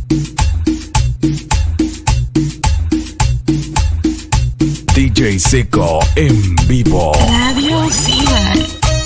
DJ Seco en vivo. Radio Ciudad.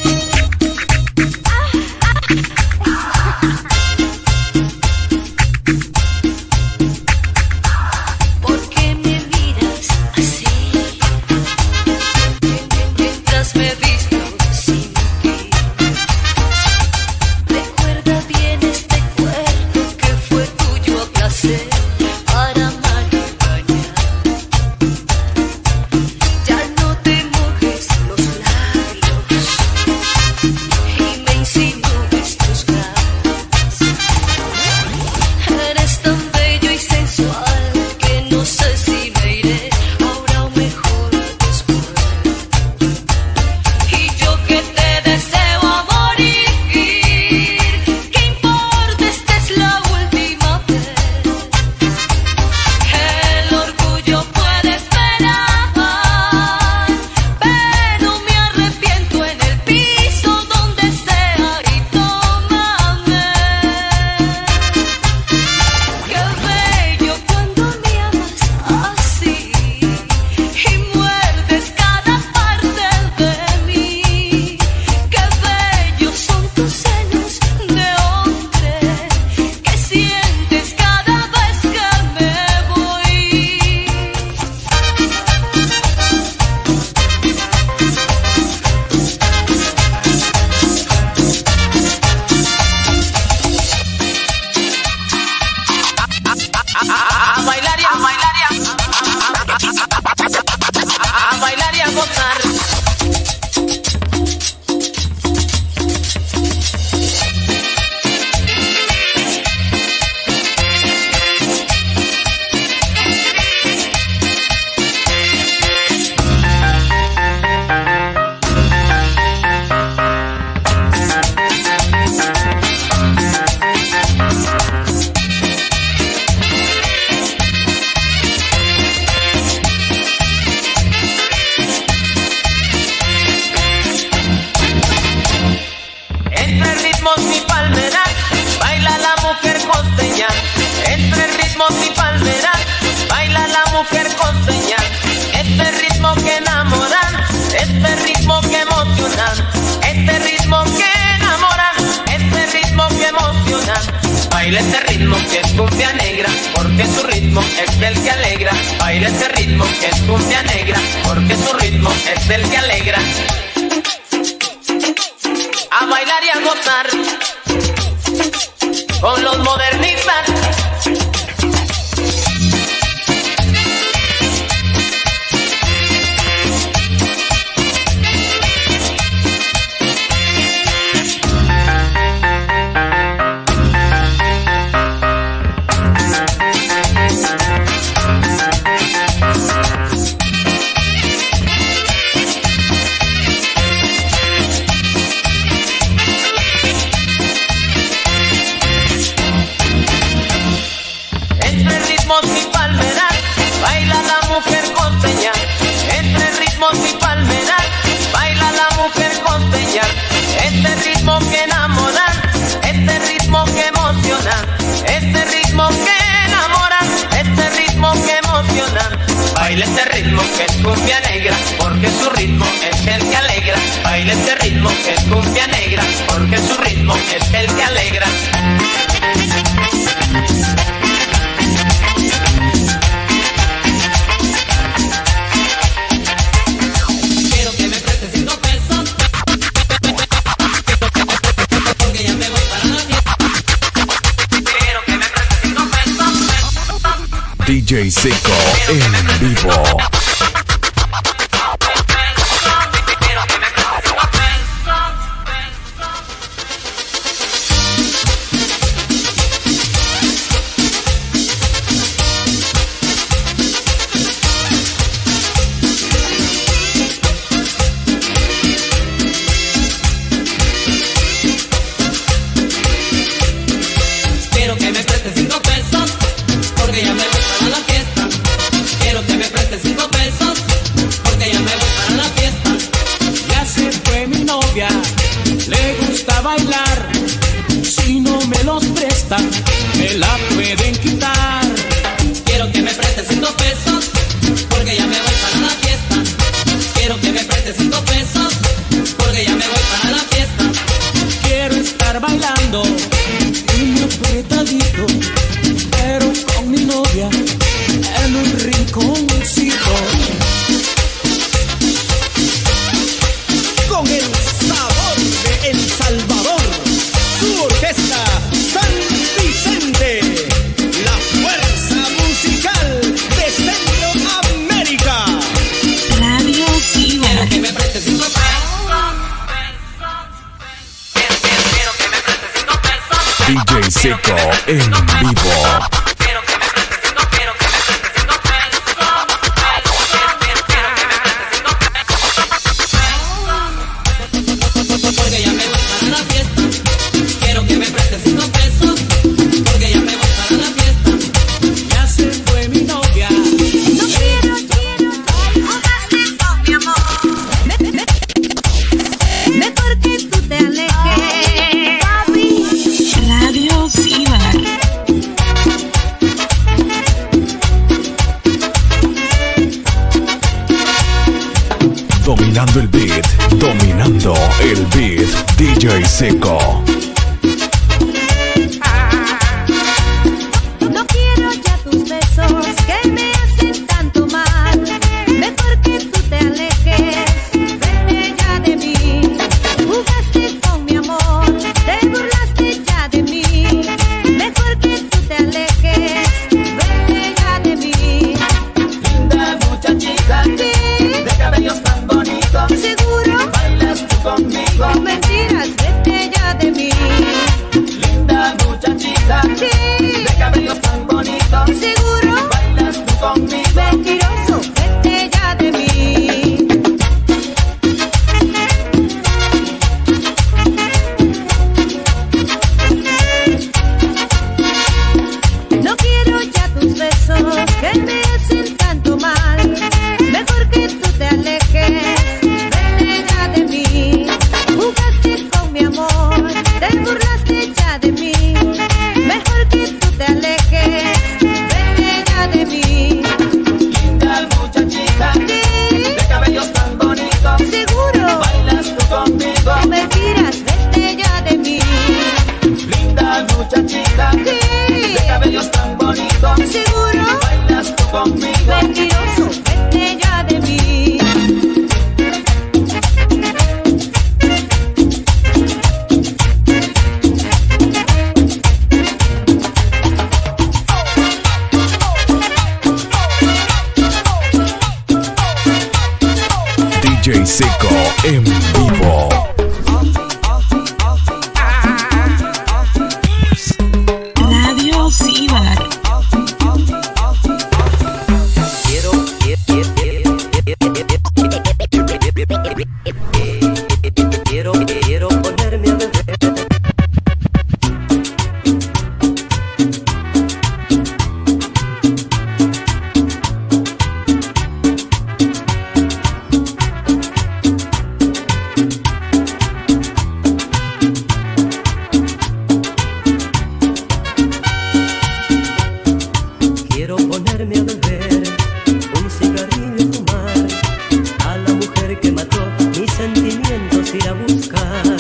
Baila este ritmo que es cumbia negra, porque su ritmo es el que alegra. Baila este ritmo que es cumbia negra, porque su ritmo es el que alegra. A bailar y a gozar con los modernistas. ritmos y palmeras, baila la mujer costeña. Entre ritmos y palmeras, baila la mujer costeña. Este ritmo que enamora, este ritmo que emociona, este ritmo que enamora, este ritmo que emociona. Baila este ritmo que es cumbia negra, porque su ritmo es el que alegra. Baila este ritmo que es cumbia negra, porque su ritmo es el que alegra. DJ Seco en vivo. Quiero que me prestes 5 pesos, porque ya me voy para la fiesta. Quiero que me prestes 5 pesos, porque ya me voy para la fiesta. Ya se fue mi novia, le gusta bailar. Si no me los prestan, me la pueden quitar. Quiero que me prestes 5 pesos, porque ya me voy para la fiesta. Quiero que me prestes 5 pesos, porque ya me voy para la fiesta. Quiero estar bailando un apretadito, pero con mi novia en un rinconcito. Con el sabor de El Salvador, su orquesta San Vicente, la fuerza musical de Centroamérica. Radio Ciudad. Quiero que me prestes 5 pesos. Quiero que me prestes 5 pesos. DJ Seco en vivo. Quiero que me prestes 5, quiero que me prestes 5 pesos. Porque ya me voy para la fiesta. Quiero que me prestes 5 pesos, porque ya me voy para la fiesta. Ya se fue mi novia. No quiero, jugaste con mi amor. Mejor que tú te alejes, papi. Radio Ciudad. Dominando el beat, DJ Seco. No quiero ya tus besos que me hacen tanto mal. Mejor que tú te alejes, vete ya de mí. Jugaste con mi amor, te burlaste ya de mí. Mejor que tú te alejes, vete ya de mí. Linda muchachita, de cabellos tan bonitos, ¿Seguro? bailas tú conmigo. Mentiras, vete ya de mí. Linda muchachita, de cabellos tan bonitos, ¿Seguro? bailas tú conmigo. Mentiroso, vete ya de mí. No quiero ya tus besos que me hacen tanto mal. Mejor que tú te alejes, vete ya de mí. Jugaste con mi amor, te burlaste ya de mí. Mejor que tú te alejes, vete ya de mí. Linda muchachita, de cabellos tan bonitos, ¿Seguro? bailas tú conmigo. Mentiras, vete ya de mí. Linda muchachita, de cabellos tan bonitos, ¿Seguro? bailas tú conmigo. Mentiroso, vete ya de mí. DJ Seco en vivo. Radio Ciudad. Quiero ponerme a beber. Quiero ponerme a beber, un cigarrillo y fumar, a la mujer que mató mis sentimientos ir a buscar.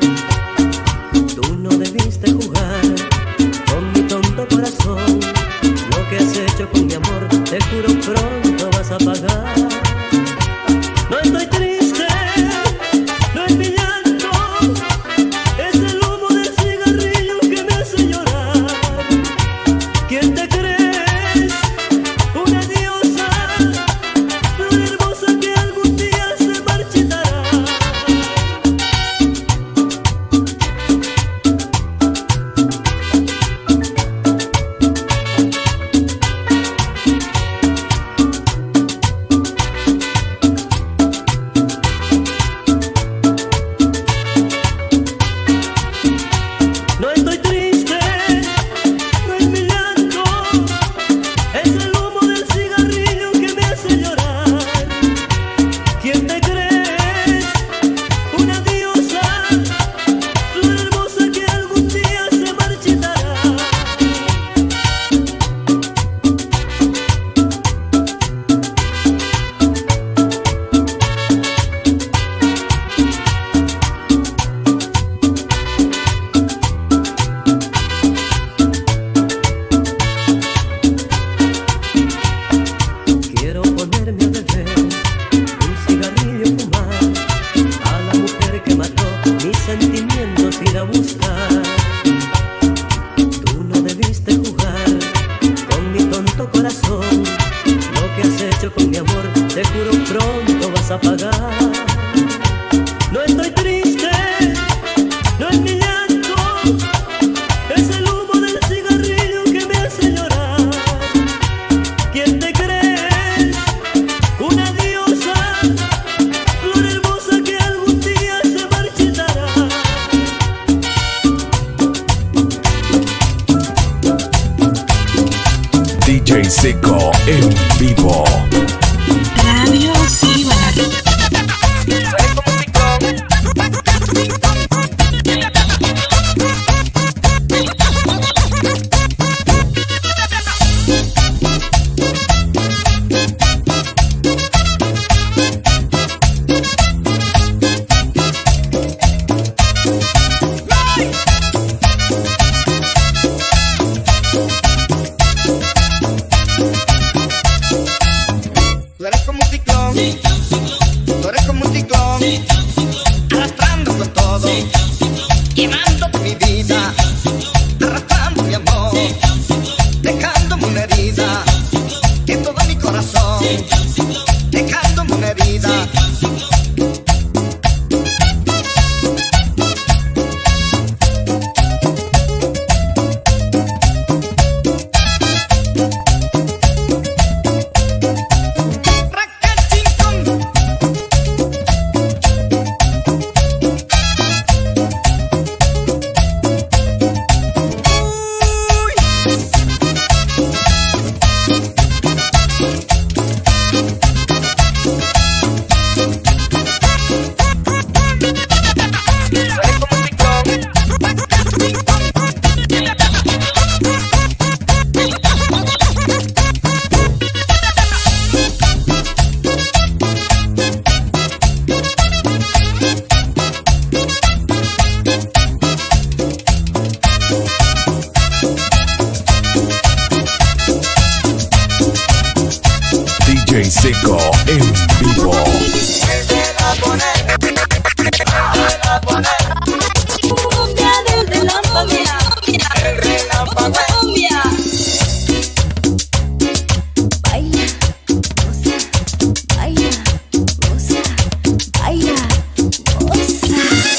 Tú no debiste jugar con mi tonto corazón, lo que has hecho con mi amor, te juro pronto vas a pagar. No estoy triste, no es mi llanto, es el humo del cigarrillo que me hace llorar. ¿Quién te crees? Una diosa, flor hermosa que algún día se marchitará. DJ Seco en vivo. Radio Cibar. Tú eres como un ciclón, tú eres como un ciclón, arrastrando con todo, quemando mi vida, arrastrando mi amor, dejándome una herida en todo mi corazón, dejándome una herida. DJ Seco en vivo. Cumbia del relámpago, el relámpago, cumbia. Baila, goza, baila, goza, baila, goza.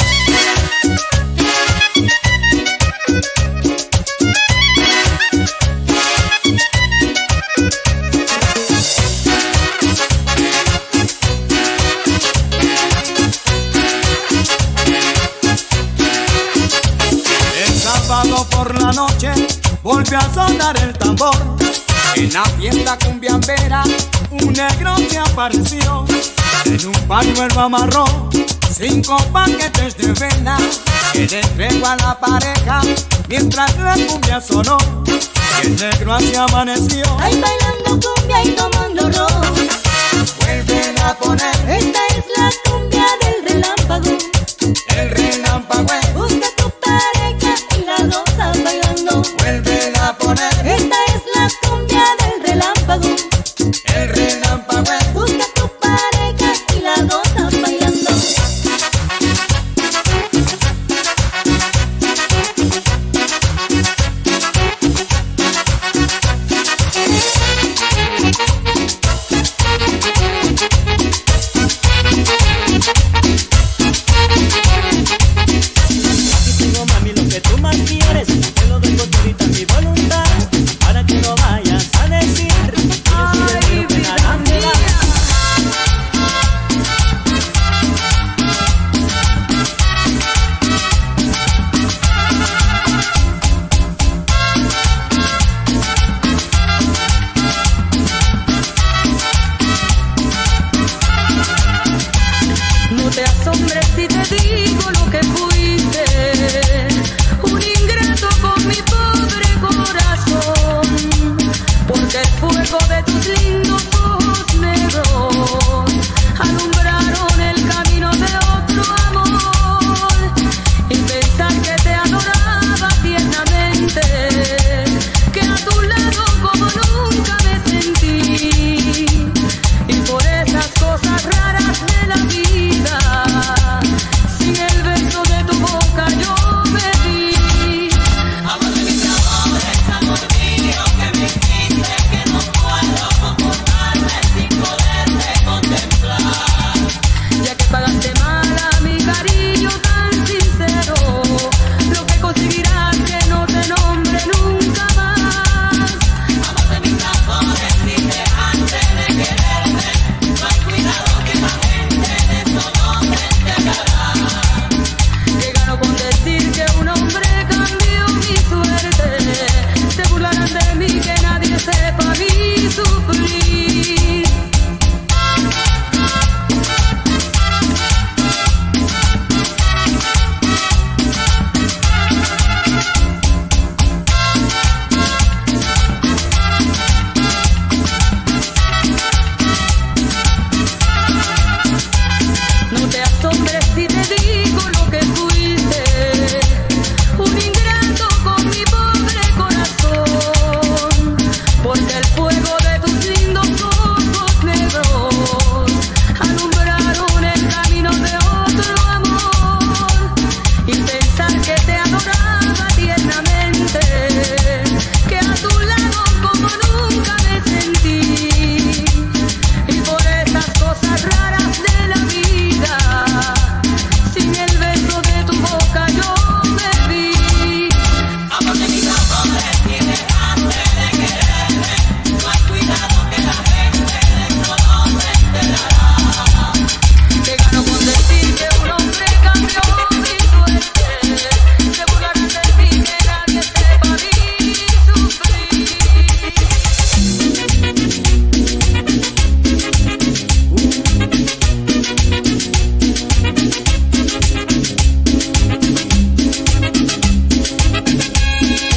Por la noche volvió a sonar el tambor. En la fiesta cumbiambera un negro se apareció. En un pañuelo amarró 5 paquetes de vena que le entregó a la pareja mientras la cumbia sonó. Y el negro así amaneció. Ay, bailando cumbia y tomando ron. Vuelven a poner. Esta es la cumbia del relámpago. El relámpago. Busca tu pareja y la gozas bailando. Vuelven a poner. Esta es la cumbia del relámpago. El relámpago. Busca tu pareja y la gozas bailando. Mami, lo que tú más quieres, te lo doy con todita mi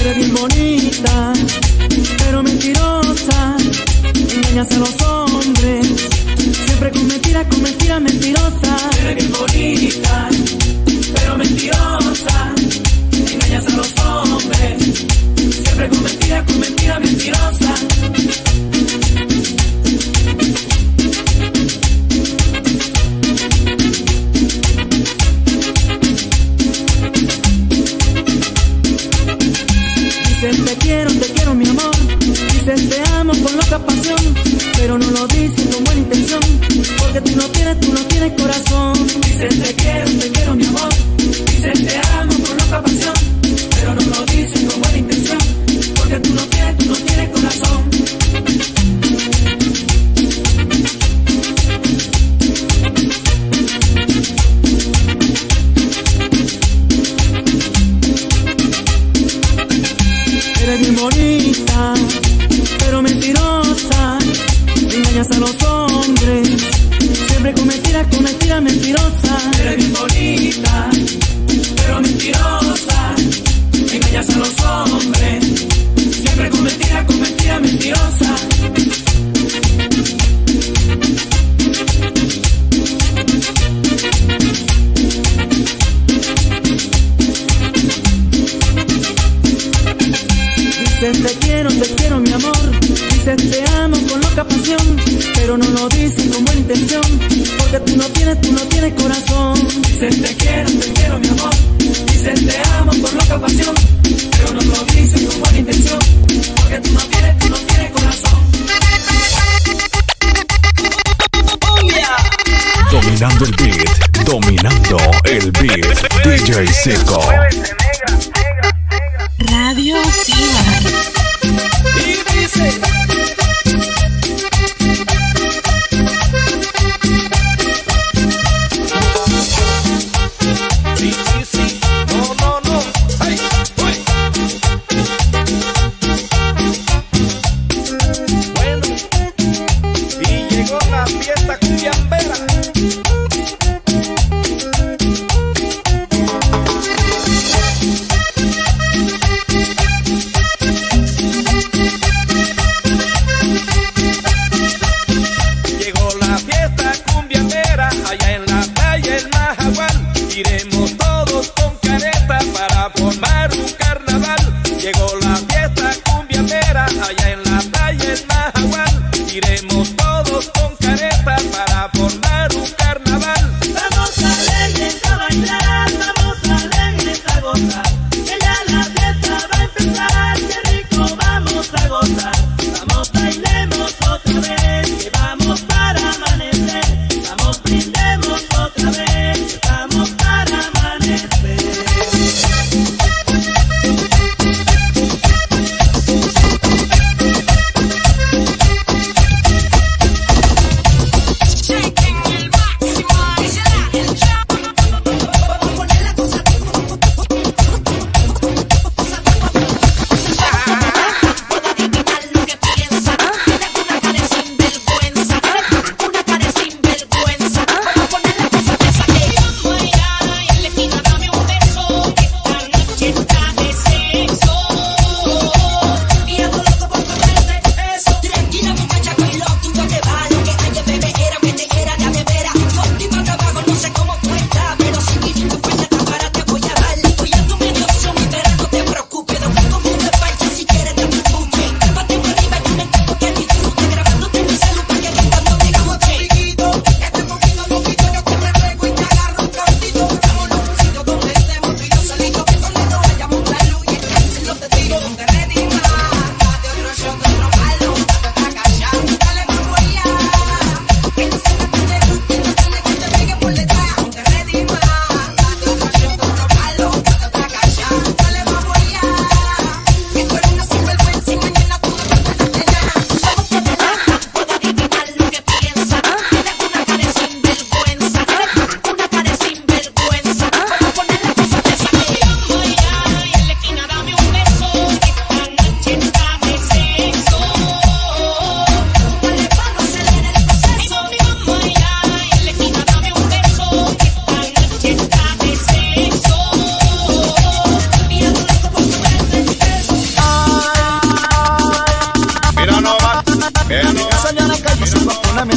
Eres bien bonita, pero mentirosa, engañas a los hombres, siempre con mentiras mentirosas. Eres bien bonita, pero mentirosa, engañas a los hombres, siempre con mentiras mentirosas. Dices te quiero mi amor, dices te amo con loca pasión, pero no lo dices con buena intención, porque tú no tienes corazón. Dices te quiero mi amor, dices te amo con loca pasión, pero no lo dices con buena intención, porque tú no tienes corazón. Eres bien bonita, pero mentirosa, engañas a los hombres, siempre con mentiras mentirosas. Eres bien bonita, pero mentirosa, engañas a los hombres, siempre con mentiras mentirosas. Dices te quiero mi amor, dices te amo con loca pasión, pero no lo dices con buena intención, porque tú no tienes corazón. Dices te quiero mi amor, dices te amo con loca pasión, pero no lo dices con buena intención, porque tú no tienes corazón. Dominando el beat, DJ Seco. Radio Ciba. Y dice... Sí, no, ay, uy. Bueno, y llegó la fiesta cumbiambera. Iremos todos con careta para formar un carnaval. Llegó la fiesta cumbiambera allá en la playa El Majagual. Iremos todos con careta para formar un carnaval. Vamos alegres a bailar, vamos alegres a gozar, que ya la fiesta va a empezar, qué rico vamos a gozar. Vamos, bailemos otra vez, que vamos para amanecer. Vamos, brindemos otra vez, que vamos para amanecer.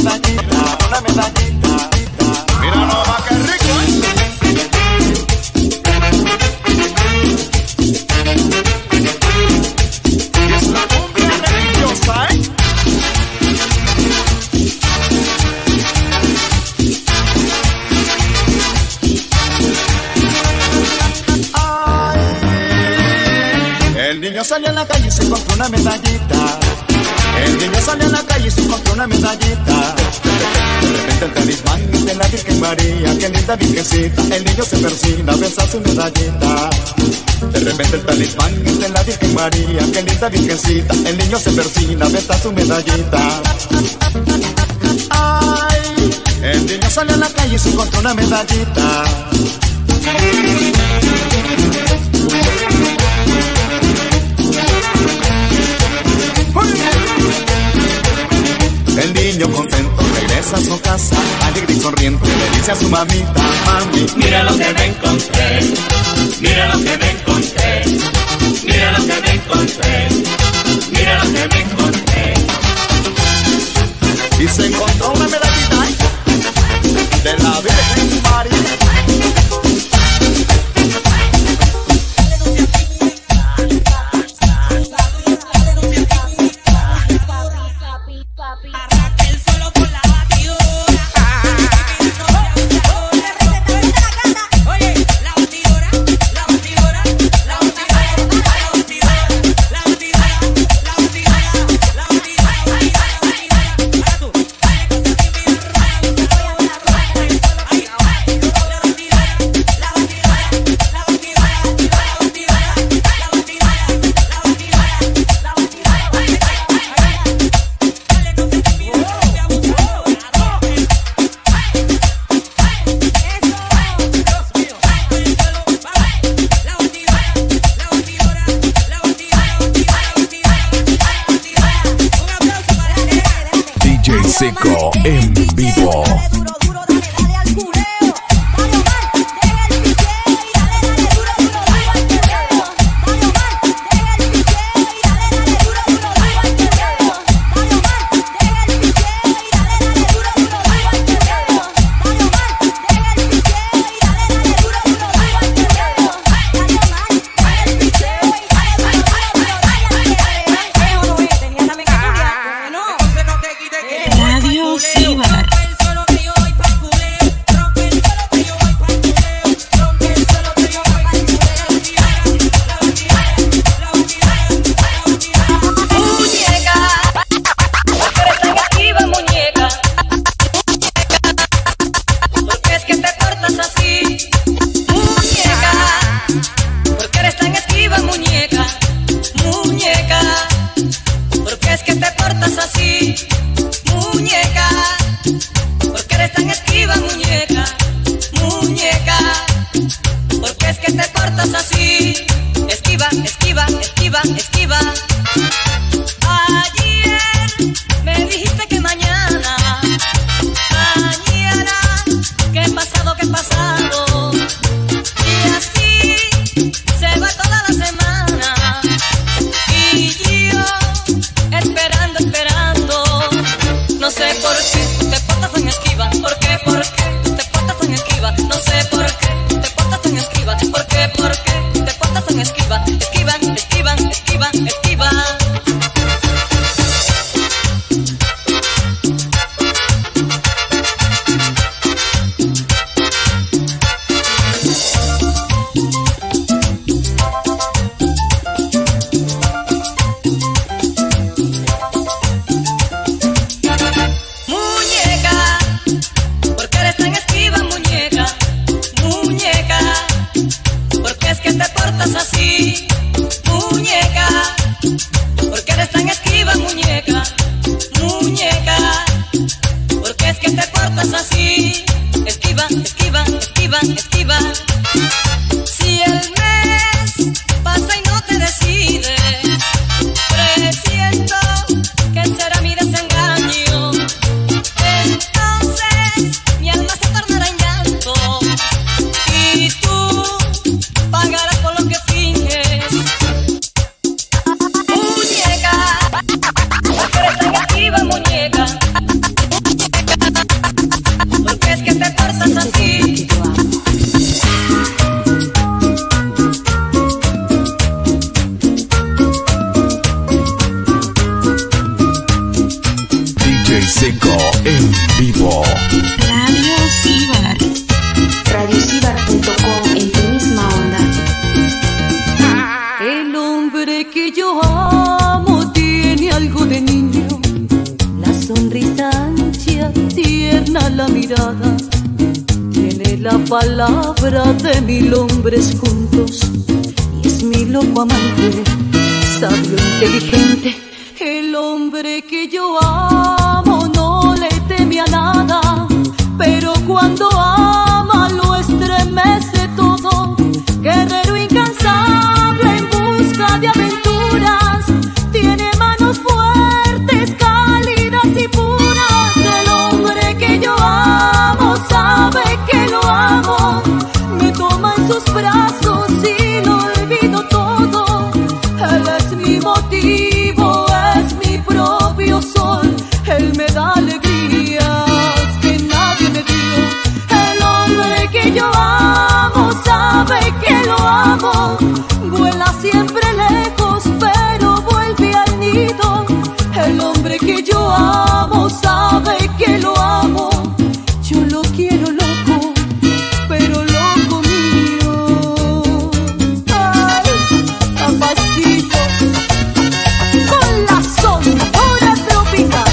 medallita, una medallita. Mira nomás qué rico, Y es la cumbia religiosa, El niño salió a la calle y se encontró una medallita. El niño salió a la calle y se encontró una medallita. De repente el talismán es de la Virgen María, qué linda virgencita. El niño se persina, besa su medallita. De repente el talismán es de la Virgen María, qué linda virgencita. El niño se persina, besa su medallita. Ay, el niño salió a la calle y se encontró una medallita. El niño contento regresa a su casa, alegre y sonriente le dice a su mamita: mami, mira lo que me encontré, mira lo que me encontré, mira lo que me encontré, mira lo que me encontré. Y se encontró una medallita de la Virgen María. Seco en vivo. Radio Cibar. Seco en vivo. Radio Cibar. Radiocibar.com, en tu misma onda. El hombre que yo amo tiene algo de niño, la sonrisa ancha, tierna la mirada, tiene la palabra de 1000 hombres juntos y es mi loco amante, sabio, inteligente. El hombre que yo amo no le teme a nada, pero cuando ama lo estremece todo. Guerrero incansable en busca de aventuras, tiene manos fuertes, cálidas y puras. El hombre que yo amo sabe que lo amo, me toma en sus brazos y lo olvido todo. Él es mi motivo, es mi propio sol, él me da alegrías que nadie me dio. El hombre que yo amo sabe que lo amo, vuela siempre lejos pero vuelve al nido. El hombre que yo amo sabe que lo amo, yo lo quiero loco, pero loco mío. Ay, papacito, con la sonora tropical.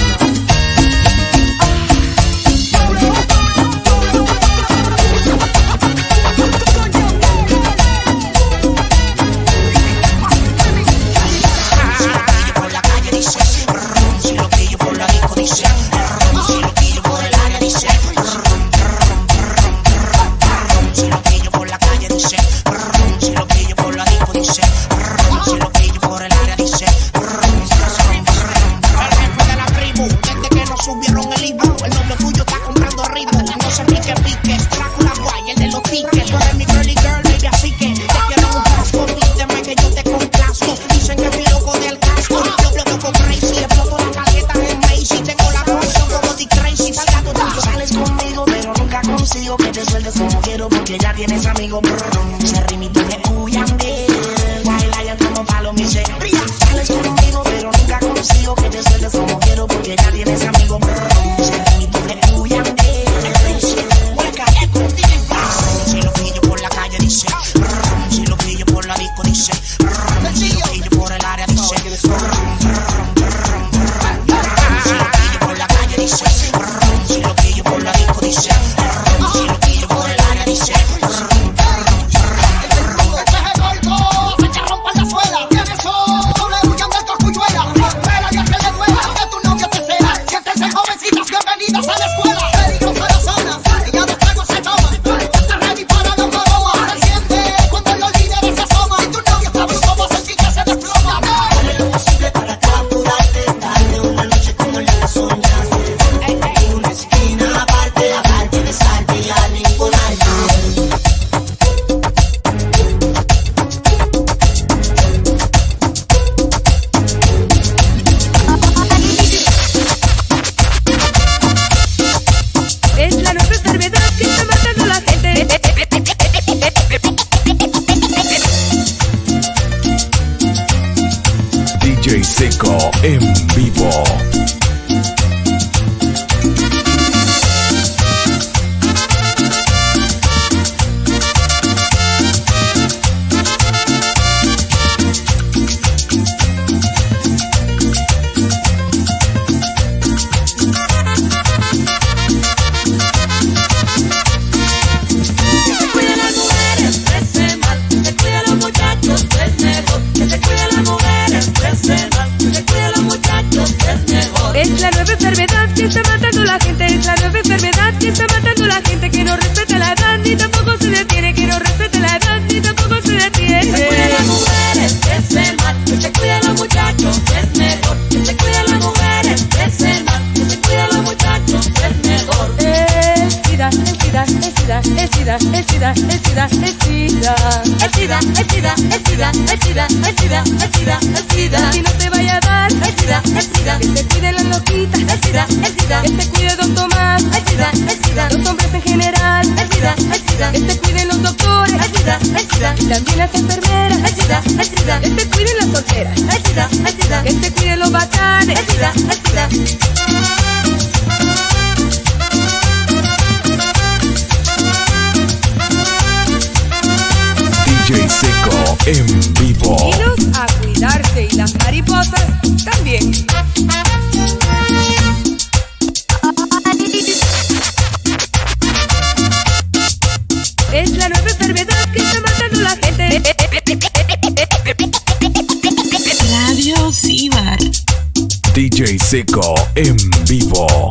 DJ Seco en vivo. Es la nueva enfermedad que está matando a la gente, es la nueva enfermedad que está matando a la gente, que no respeta la edad ni tampoco se detiene, que no respeta la edad ni tampoco se detiene. Que se cuida a las mujeres, es el mal, que se cuida a los muchachos, es mejor, que se cuida a las mujeres, es el mal, que se cuida a los muchachos, es mejor. Estira, estira, estira, estira, estira, estira, estira, estira, estira, estira, estira, estira, estira, estira, y no te vaya a dar, estira, estira, que te cuide la loquita, estira, estira, que te cuide Don Tomás, estira, estira, los hombres en general, estira, estira, que te cuiden los doctores, estira, estira, y también las enfermeras, estira, estira, que te cuiden las solteras, estira, estira, que te cuiden los bacanes, estira, estira. chocolate y las mariposas también. Es la nueva enfermedad que está matando a la gente. Radio Cibar. DJ Seco en vivo.